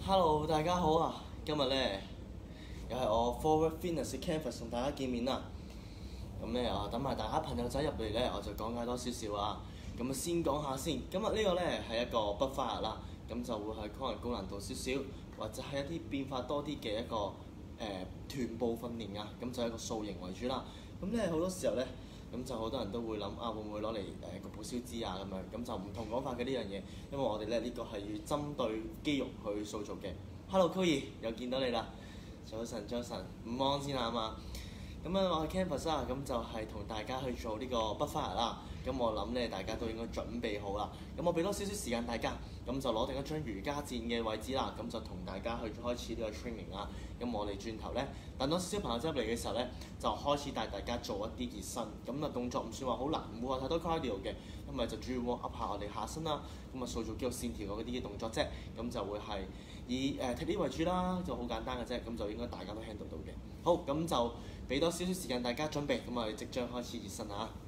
Hello，大家好啊！今日咧又係我 Forward Fitness Canvas 同大家見面啦。咁咧等埋大家朋友仔入嚟咧，我就講解多少少啊。咁先講下先，今日呢個咧係一個北花日啦，咁就會係可能高難度少少，或者係一啲變化多啲嘅一個臀部訓練啊。咁就係一個塑形為主啦。咁咧好多時候咧，咁就好多人都會諗啊，會唔會攞嚟局部消脂啊咁樣？咁就唔同講法嘅呢樣嘢，因為我哋咧呢個係要針對肌肉去塑造嘅。Hello，Koey 又見到你啦，早晨，午安先啦嘛。咁樣我係 Canvas 啦，咁就係同大家去做呢個北花日啦。咁我諗咧，大家都應該準備好啦。咁我俾多少少時間大家，咁就攞定一張瑜伽墊嘅位置啦。咁就同大家去開始呢個 training 啦。咁我哋轉頭咧，等多少少朋友仔入嚟嘅時候咧，就開始帶大家做一啲熱身。咁啊動作唔算話好難，唔會話太多 cardio 嘅，咁咪就主要 warm up 下我哋下身啦。咁啊塑造肌肉線條嗰啲嘅動作啫。咁就會係以踢啲為主啦，就好簡單嘅啫。咁就應該大家都 handle 到嘅。好，咁就俾多少少時間大家準備，咁我哋即將開始熱身啊！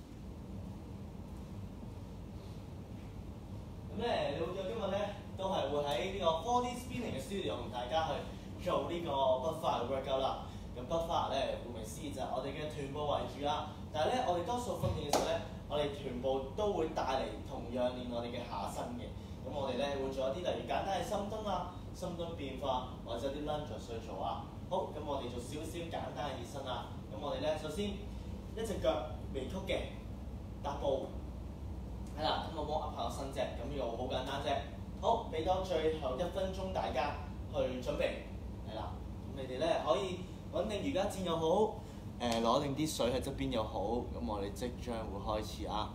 咁咧，你會見到今日咧都係會喺呢個 4D Spinning 嘅 studio 同大家去做呢個北花日 workout 啦。咁北花日咧，顧名思義就係我哋嘅臀部為主啦。但係咧，我哋多數訓練嘅時候咧，我哋臀部都會帶嚟同樣練我哋嘅下身嘅。咁我哋咧會做一啲例如簡單嘅深蹲啊、深蹲變化或者啲 lunge 去做啊。好，咁我哋做少少簡單嘅熱身啦。咁我哋咧首先一隻腳微曲嘅踏步。係啦，咁我warm up下個身啫，咁呢個好簡單啫。好，俾多最後1分鐘大家去準備，係啦。咁你哋咧可以揾定瑜伽墊又好，攞定啲水喺側邊又好。咁我哋即將會開始啊！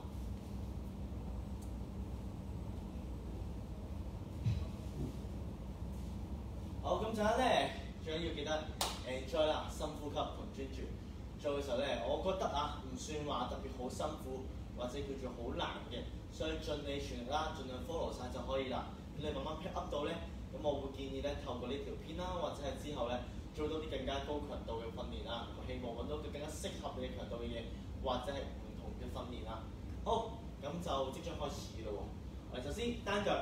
好，咁陣間咧最緊要記得 enjoy 啦，深呼吸同專注。做嘅時候咧，我覺得啊，唔算話特別好辛苦。或者叫做好難嘅，所以盡你全力啦，盡量 follow 晒就可以啦。咁你慢慢 pick up 到咧，咁我會建議咧透過呢條片啦，或者係之後咧做到啲更加高強度嘅訓練啦。希望揾到更加適合你嘅強度嘅嘢，或者係唔同嘅訓練啦。好，咁就即將開始咯喎。我哋首先單腳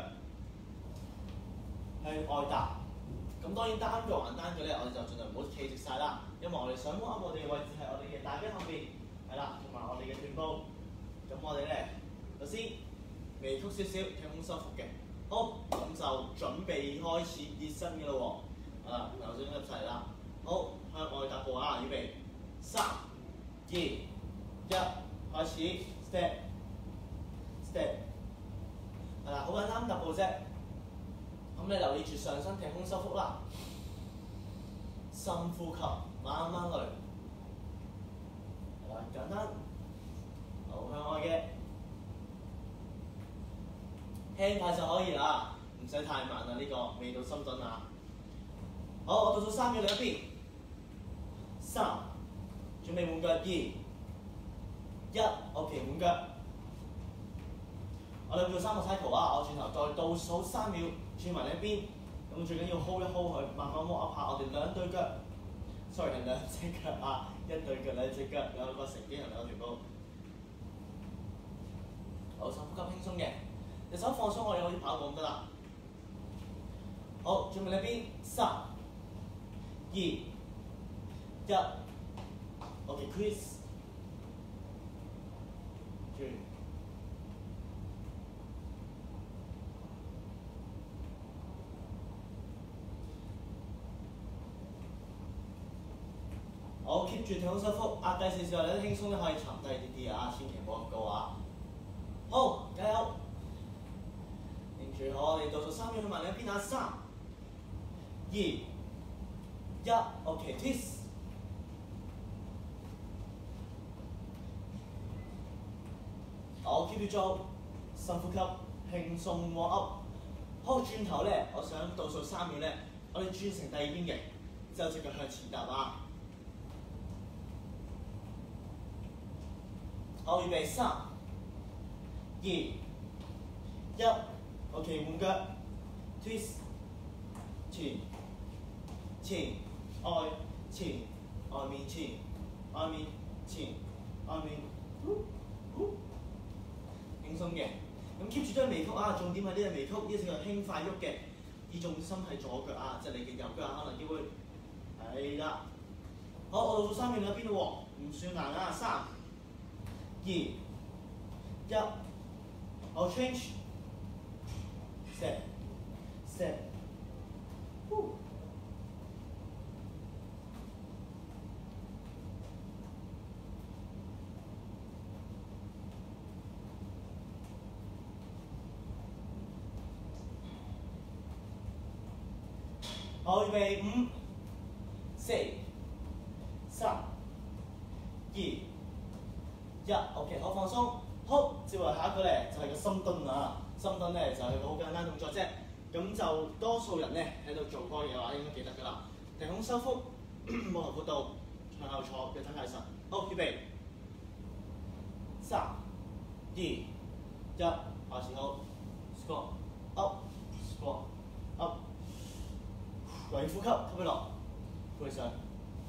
向外踏，咁當然單腳還單腳咧，我哋就盡量唔好企直晒啦，因為我哋想 warm up 我哋嘅位置係我哋嘅大髀後邊，係啦，同埋我哋嘅臀部。咁我哋咧，首先微曲少少，挺胸收腹嘅。好，咁就準備開始熱身嘅咯喎。頭先入齊啦。好，向外踏步啊，預備3、2、1，開始 step。係啦，好簡單踏步啫。咁你留意住上身挺胸收腹啦。深呼吸，慢慢嚟。係啦，簡單。好，向外嘅，輕快就可以啦，唔使太慢啦。呢個未到深蹲啊。好，我倒數3秒，另一邊。3，準備換腳。2、1 ，OK， 換腳。我哋做3個 cycle 啊，我轉頭再倒數3秒，轉埋另一邊。咁最緊要 hold 一 hold 佢，慢慢 warm up 下我哋兩對腳。sorry， 係兩隻腳啊，一對腳兩隻腳，兩個成肌同兩個臀部。好，深呼吸輕鬆嘅，隻手放鬆，我哋好似跑步咁得啦。好，準備呢邊3、2、1 ，OK， twist， 轉。好 ，keep 住挺胸收腹，壓低少少，你都輕鬆咧可以沉低啲啊，千祈唔好咁高啊。好，加油！認住我哋倒數3秒去埋兩邊啊，3、2、1 ，OK， twist。好 ，keep 住做，深呼吸，輕鬆 warm up。好，轉頭咧，我想倒數3秒咧，我哋轉成第二邊嘅，之後隻腳向前踏啊。好，預備3、2、1 ，OK， 換腳 ，twist， 前，外面前，輕鬆嘅。咁 keep 住張微曲啊，重點係呢隻微曲，呢隻叫輕快喐嘅。 而重心係左腳啊，即係你嘅右腳可能機會係啦。好，我倒數3秒兩邊咯喎，唔算難啊，3、2、1，好 change，set，好，預備5、4、3、2、1 ，OK， 好放鬆。好，接落嚟下一個咧就係個深蹲啦。深蹲咧就係個好簡單動作啫。咁就多數人咧喺度做過嘅話，應該記得㗎啦。提胸收腹，冇頭闊度，向後坐，腳踭太實。好，預備3、2、1，開始好 ，squat up，squat up， 留意呼吸，吸氣落，呼氣上。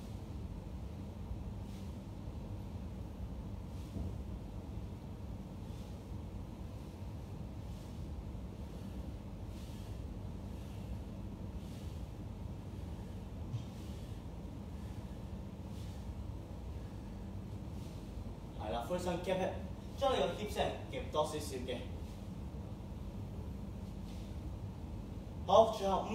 係啦，呼氣上夾嘅，將你個 hip 聲夾多少少嘅。好，最後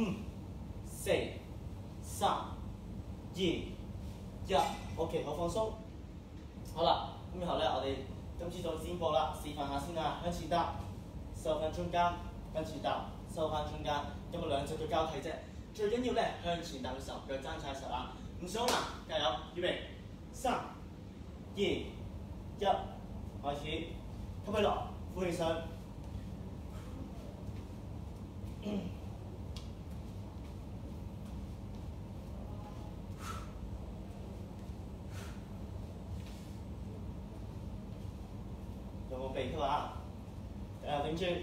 5、4、3、2、1 ，OK， 好放鬆。好啦，咁然後咧，我哋今次做肩膊啦，示範下先啦，向前搭，收翻中間，跟住搭，收翻中間，咁啊兩隻腳交替啫。最緊要咧向前搭嘅時候，腳踭踩實啊，唔算好難，加油，預備3、2、1，開始，吸氣落，呼氣上。有冇鼻吸啊？頂住。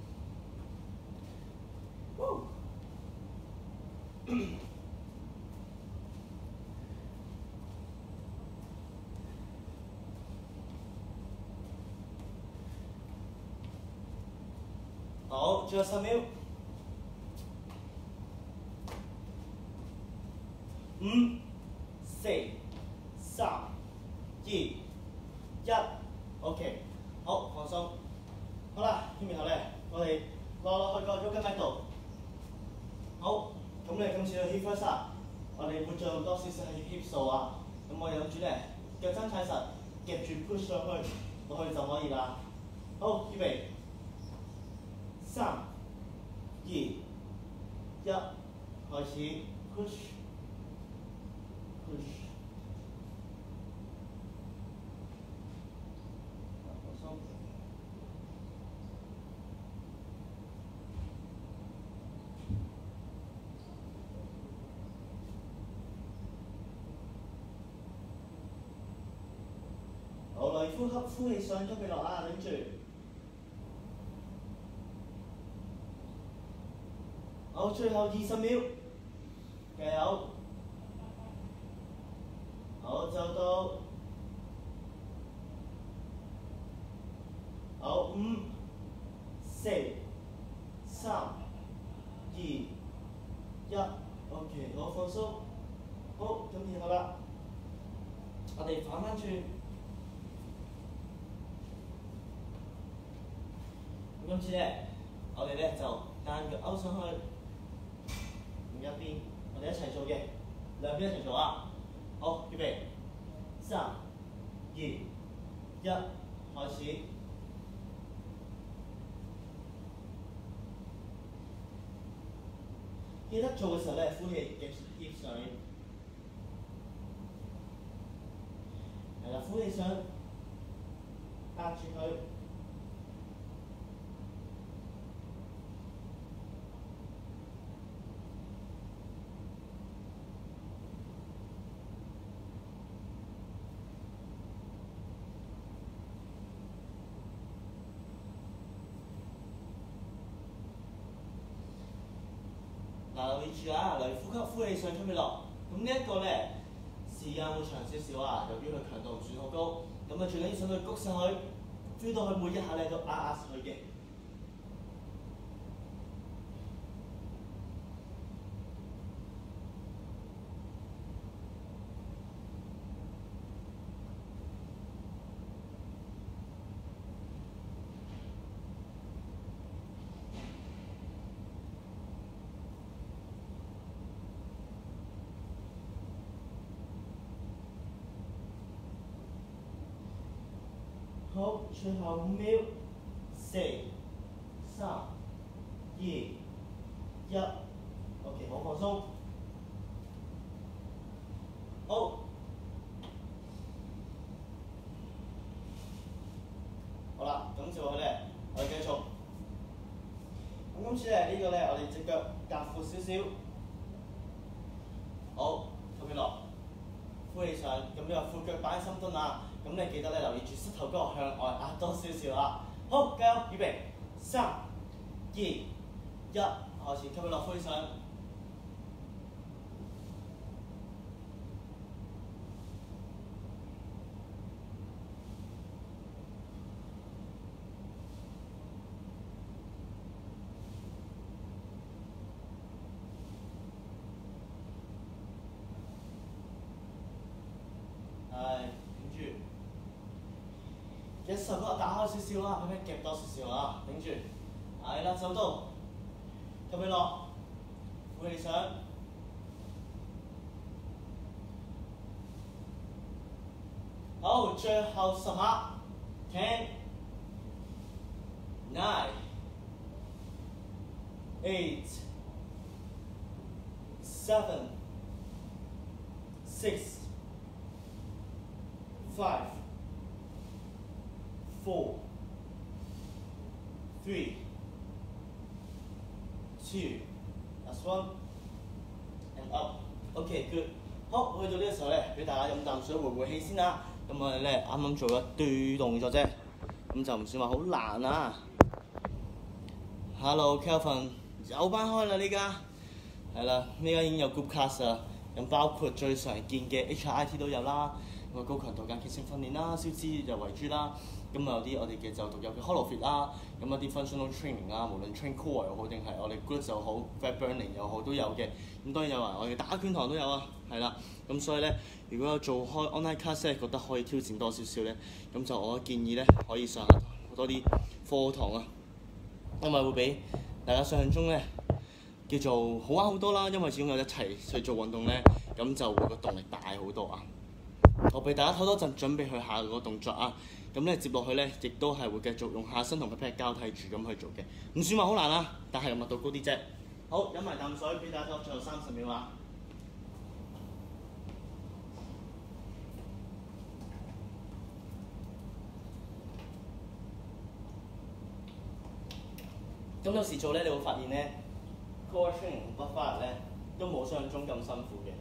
好，最後10秒。5、4、3、2、1 ，OK， 好，放鬆。好啦，然後咧，我哋落去個喐筋喺度。好，咁你今次嘅 hip thrust 啊，我哋會做多少少係 hip 數啊。咁我哋諗住咧，腳踭踩實，夾住 push 上去，落去就可以啦。好，預備3、2、1，開始 push。好，嚟呼吸，呼氣上，吸氣落啊，頂住。好，最後20秒，加油！好，就到。好，5、4、3、2、1 ，OK， 好放鬆。好，咁然後啦，我哋反翻轉。今次咧，我哋咧就單腳勾上去，另一邊我哋一齊做嘅，兩邊一齊做啊！好，預備3、2、1，開始。記得做嘅時候咧，呼氣夾上，係啦，呼氣上，壓住佢。嗱，留意住啊！嚟呼吸，呼氣上，吸氣落。咁呢一個咧時間會長少少啊，由於佢強度唔算好高。咁啊，最緊要想佢谷上去 ，feel 到佢每一下咧都壓上去嘅。 最後5秒，4、3、2、1。OK， 好放鬆。好。好啦，咁接落去咧，我哋繼續。咁今次咧呢個咧，我哋隻腳夾闊少少。好，吸氣落，呼氣上，咁呢個闊腳擺喺深蹲啊。咁你記得咧留意住膝頭哥向外壓多少少啊。好，加油，預備，3、2、1，開始吸氣落，呼氣上。嘅手骨打開少少啦，咁樣夾多少少啊，頂住，係啦，手刀，吸氣落，呼氣上，好，最後10下 ，10、9、8、7、6、5、4、3、2、last one and up。OK good。好，去到呢個時候咧，俾大家飲啖水回回氣先啦。咁我哋咧啱啱做咗對動作啫，咁就唔算話好難啊。Hello Kelvin， 有班開啦呢家，係啦，呢家已經有 group class 啦。咁包括最常見嘅 HIIT 都有啦，咁高強度間歇性訓練啦，燒脂就為主啦。咁有啲我哋嘅就獨有嘅 hollow fit 啦，咁一啲 functional training 啦，無論 train core 又好定係我哋 glutes 又好 fat burning 又好都有嘅。咁當然有我哋打拳堂都有啊，係啦。咁所以咧，如果有做開 online class 咧，覺得可以挑戰多少少咧，咁就我建議咧可以上下多啲課堂啊，因為會比大家想象中咧叫做好玩好多啦。因為始終有一齊去做運動咧，咁就會個動力大好多啊。我俾大家唞多陣，準備去下個動作啊。咁咧接落去咧，亦都係會繼續用下身同 pat pat 交替住咁去做嘅，唔算話好難啦，但係密度高啲啫。好，飲埋啖水，俾大家最後30秒啊。咁有時做咧，你會發現咧 core training 同 buffer 咧都冇想象中咁辛苦嘅。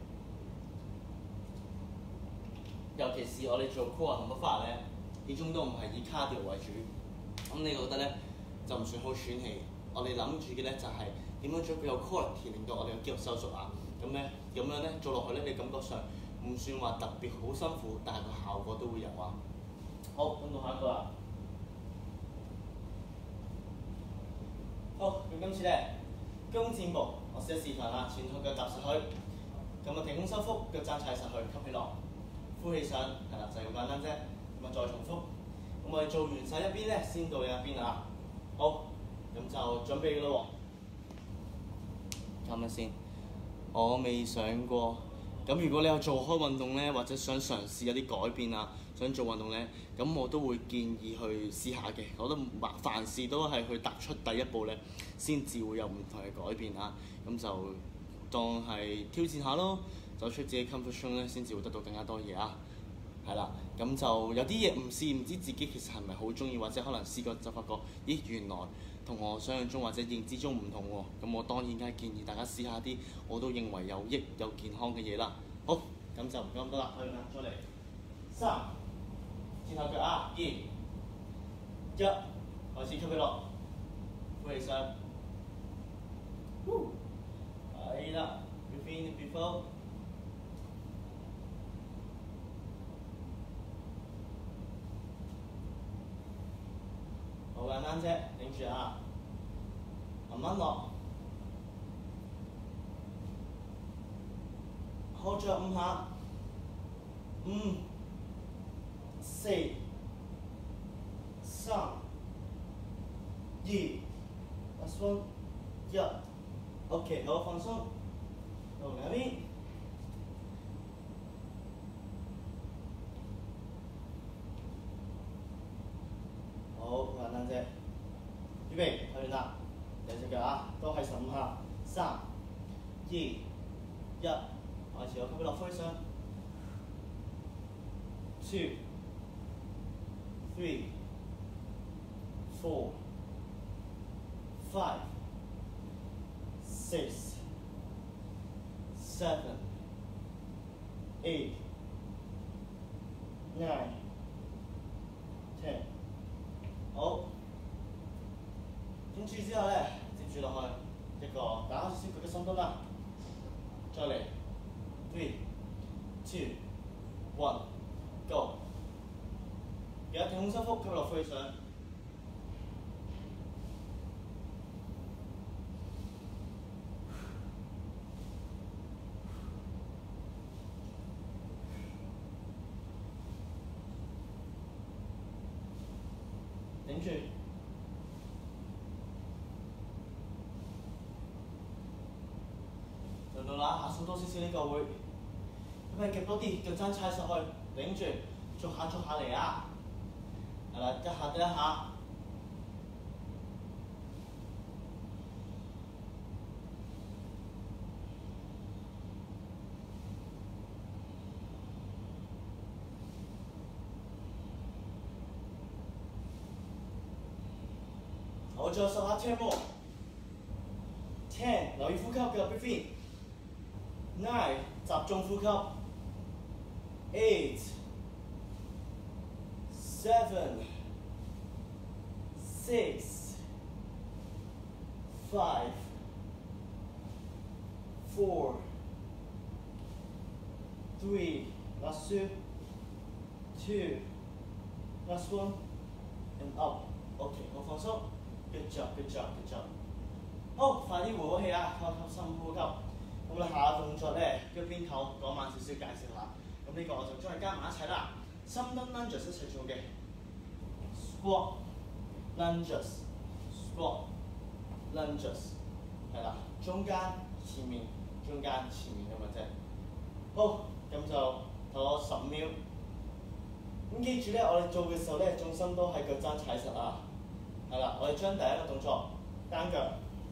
尤其是我哋做 core 同 buffer 咧，始終都唔係以 cardio 為主。咁你覺得咧就唔算好喘氣。我哋諗住嘅咧就係點樣將佢有 quality， 令到我哋嘅肌肉收縮啊。咁樣咧做落去咧，你感覺上唔算話特別好辛苦，但係個效果都會有啊。好，咁到下一個啦。好，咁今次咧弓箭步，我試一示範啦，前後腳踏實去，咁啊停空收腹，腳踭踩實去，吸氣落，呼氣上，係啦，就係咁簡單啫。咁啊再重複，咁我哋做完晒一邊咧，先到另一邊啊。好，咁就準備咯喎。啱啱先？我未上過。咁如果你有做開運動咧，或者想嘗試有啲改變啊，想做運動咧，咁我都會建議去試下嘅。我覺得凡事都係去踏出第一步咧，先至會有唔同嘅改變啊。咁就當係挑戰下咯，走出自己 comfort zone 咧，先至會得到更加多嘢啊。係啦，咁就有啲嘢唔試唔知自己其實係咪好中意，或者可能試過就發覺，咦原來同我想象中或者認知中唔同喎。咁我當然梗係建議大家試下啲我都認為有益有健康嘅嘢啦。好，咁就唔講咁多啦，去啦，再嚟3，前後腳啊，2、1，開始吸氣落，呼氣上，係啦 ，breathe in before。好簡單啫，頂住啊，慢慢落，好着5下，5、4、3、2、last one、1。OK， 好放鬆，到兩邊。 預備，去完啦，兩隻腳啊，都係15下。3、2、1，開始我吸氣落灰上。2、3、4、5、6、7、8、9、10。好，跟住之後咧，接住落去一個打開少少佢嘅深蹲啦。再嚟，3、2、1。Go！ 記得挺胸收腹，吸落灰上。頂住。輪到啦，下數多少少呢個會，咁咪夾多啲，腳踭踩實去。頂住，逐下嚟啊！係啦，一下得一下。好，最後10下 10 more。10，留意呼吸，繼續 breathe in。9，集中呼吸。8、7、6、5、4、3、last 2、last 1 and up。OK， 好放鬆。Good job。好，快啲回好氣啊！吸深呼吸。咁你下個動作咧，腳邊頭講慢少少介紹下。咁呢個我就將佢加埋一齊啦。深蹲 lunges 一齊做嘅 ，squat lunges squat lunges 係啦，中間前面咁嘅啫。好，咁就唞咗10秒。咁記住咧，我哋做嘅時候咧，重心都係腳踭踩實啊。係啦，我哋將第一個動作單腳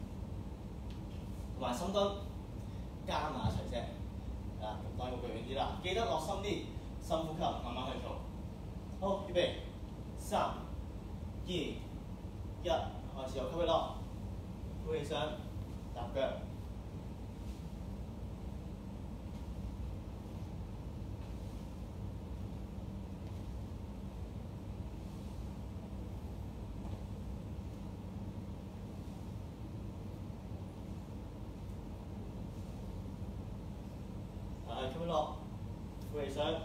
同埋深蹲加埋一齊啫。啊，咁當然會遠啲啦，記得落深啲，深呼吸，慢慢去做。好，預備，3、2、1，開始由吸氣落，呼氣上，踏腳。吸氣落，呼氣上。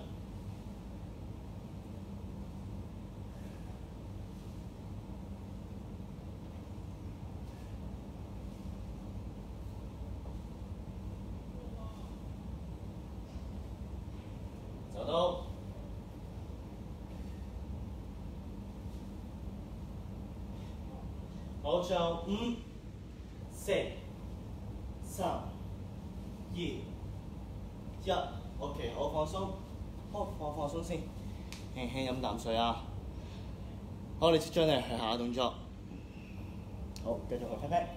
走到。好，最後5、4、3、2、1 ，OK， 好放鬆，好放鬆先，輕輕飲啖水啊。好，你接將嚟去下個動作。好，繼續去 pat pat。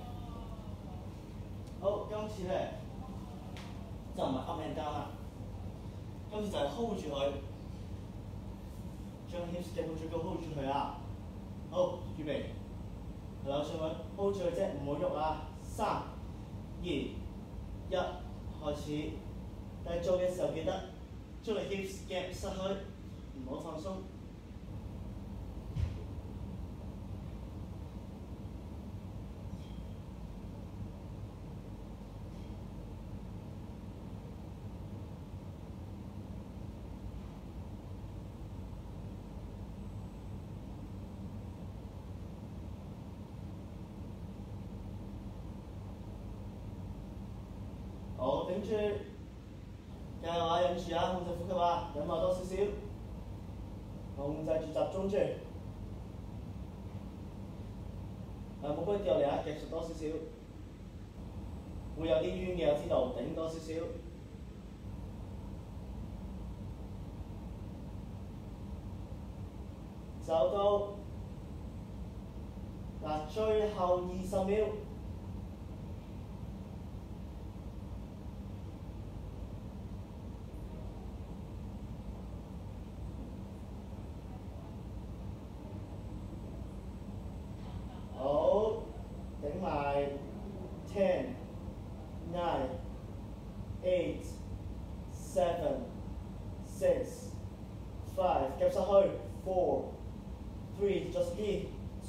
好，今次咧就唔係 up and down 啦，今次就係 hold 住佢，將 hips 夾到最高 hold 住佢啊。好，預備，扭上去 hold 住佢啫，唔好喐啊。3、2、1，開始。但係做嘅時候記得將你 hips 夾實去，唔好放鬆。好，頂住，加油啊！忍住啊，控制呼吸啊，忍耐多少少，控制住集中住。冇俾掉嚟啊，夾實多少少，會有啲冤嘅，我知道，頂多少少。走到，嗱， 最後20秒。好，頂埋10、9、8、7、6、5，夾實去4、3，just be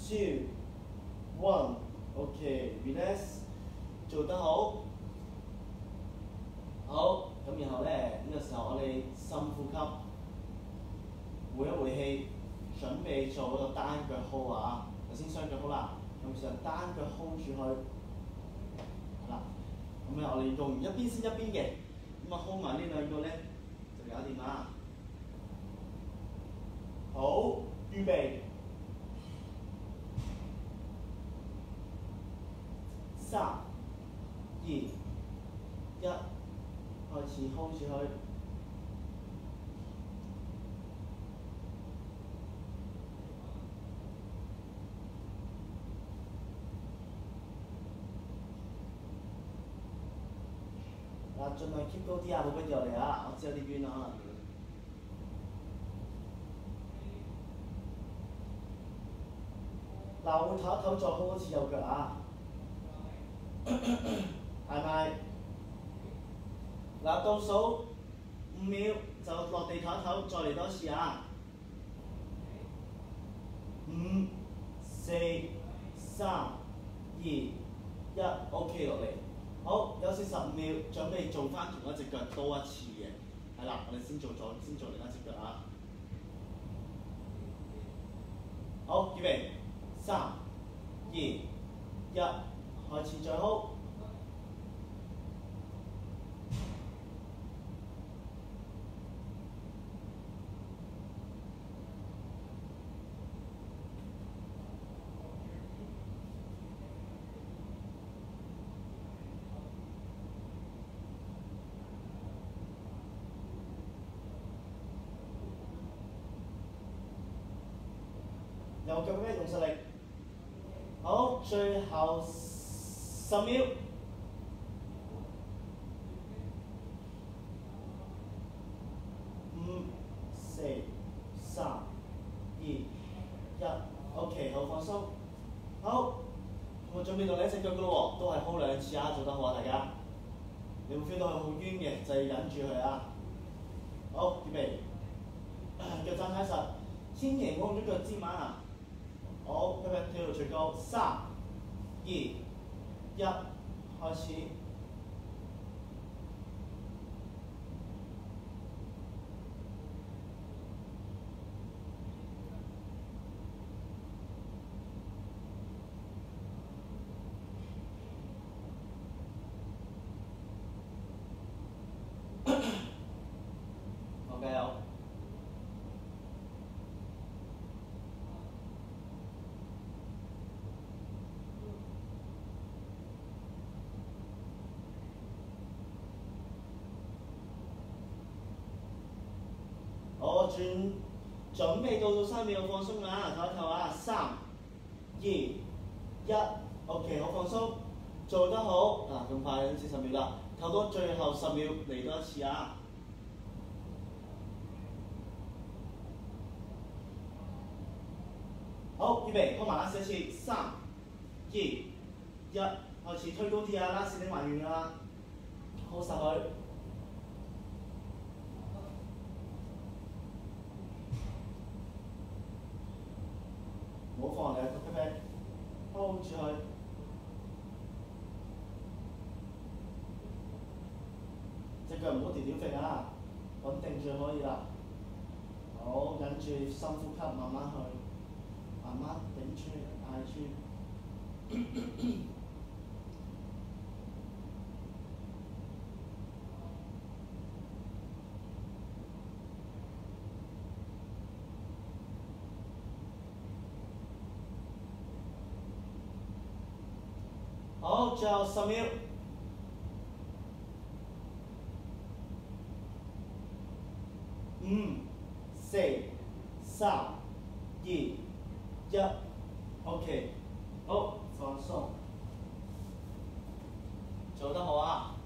2、1。OK， relax， 做得好。好，咁然後咧，呢個時候我哋深呼吸，回一回氣，準備做嗰個單腳 hold 啊。頭先雙腳 hold 啦，咁上單腳 hold 住佢，係啦。咁咧我哋用一邊先一邊嘅，咁啊 hold 埋呢兩個咧就搞掂啦。好，預備，3、2、1，開始 hold 住佢。盡量 keep 高啲啊，冇跟住我嚟啊！我知有啲冤啊，可能。嗱，我會唞一唞，再 hold 多次右腳啊，係咪？嗱，倒數5秒就落地唞一唞，再嚟多次啊！5、4、3、2、1 ，OK 落嚟。好，休息15秒，準備做翻同一隻腳多一次嘅，係啦，我哋先做另一隻腳啊。好，預備，3、2、1，開始再 hold。右腳咩用實力？好，最後10秒。5、4、3、2、1 ，OK， 好放鬆。好，我準備到另一隻腳噶咯喎，都係 hold 2次啊，做得好啊，大家。你會 feel 到佢好冤嘅，就要忍住佢啊。好，預備，腳踭踩實，千祈唔好用咗腳尖啊。好，今日跳到最高，3、2、1，開始。好，加油！好，準備倒數3秒放鬆啦，唞一唞啊，3、2、1 ，OK， 好放鬆，做得好啊！咁快40秒啦，唞到最後10秒嚟多一次啊！好，預備，開埋拉絲一次，3、2、1，開始推高啲啊，拉絲拎埋完㗎啦 ，hold 實佢。唔好放嚟啊，個 pat pat hold 住佢，隻腳唔好條條揈啊，穩定住可以啦。好，忍住深呼吸，慢慢去，慢慢頂住，嗌住。好，最後10秒。5、4、3、2、1 ，OK。 好，放鬆，做得好啊！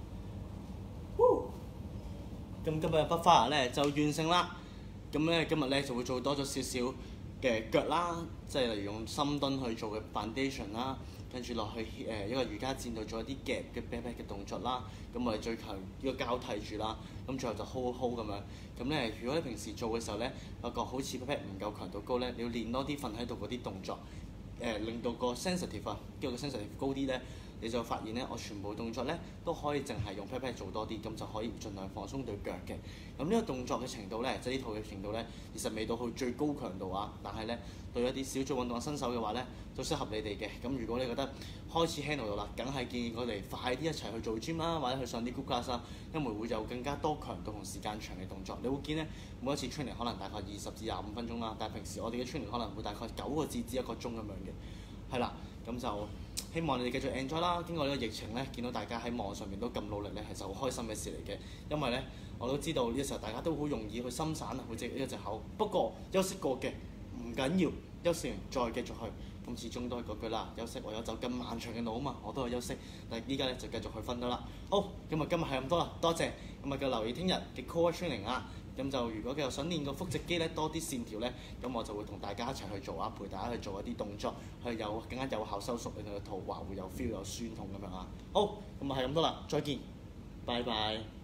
咁今日北花牙咧就完成啦。咁咧今日咧就會做多咗少少嘅腳啦，即係例如用深蹲去做嘅 foundation 啦，跟住落去一個瑜伽墊度做一啲夾嘅 back 嘅動作啦。咁我哋最強呢個交替住啦，咁最後就 hold 咁樣。咁咧如果你平時做嘅時候咧，發覺好似 back 唔夠強度高咧，你要練多啲瞓喺度嗰啲動作，令到個 sensitive 啊，叫個 sensitive 高啲咧。你就發現咧，我全部動作咧都可以淨係用 pat pat 做多啲，咁就可以盡量放鬆對腳嘅。咁呢個動作嘅程度咧，即係呢套嘅程度咧，其實未到去最高強度啊，但係咧對一啲少做運動嘅新手嘅話咧，都適合你哋嘅。咁如果你覺得開始 handle 到啦，梗係建議我哋快啲一齊去做 gym 啦，或者去上啲 group class 啦，因為會有更加多強度同時間長嘅動作。你會見咧，每一次 training 可能大概20至25分鐘啦，但係平時我哋嘅 training 可能會大概9個字至1個鐘咁樣嘅，係啦，咁就。希望你哋繼續 enjoy 啦！經過呢個疫情咧，見到大家喺網上面都咁努力咧，係就好開心嘅事嚟嘅。因為咧，我都知道呢個時候大家都好容易去心散啊，會藉呢個藉口。不過休息過嘅唔緊要，休息完再繼續去。咁始終都係嗰句啦，休息唯有走咁漫長嘅路啊嘛，我都係休息。但係依家咧就繼續去瞓得啦。好，今日係咁多啦，多謝。咁啊，繼續留意聽日嘅 core training 啊。咁就如果繼續想練個腹直肌咧，多啲線條咧，咁我就會同大家一齊去做啊，陪大家去做一啲動作，去有更加有效收縮，令到個肚話會有 feel 有酸痛咁樣啊。好，咁啊係咁多啦，再見，拜拜。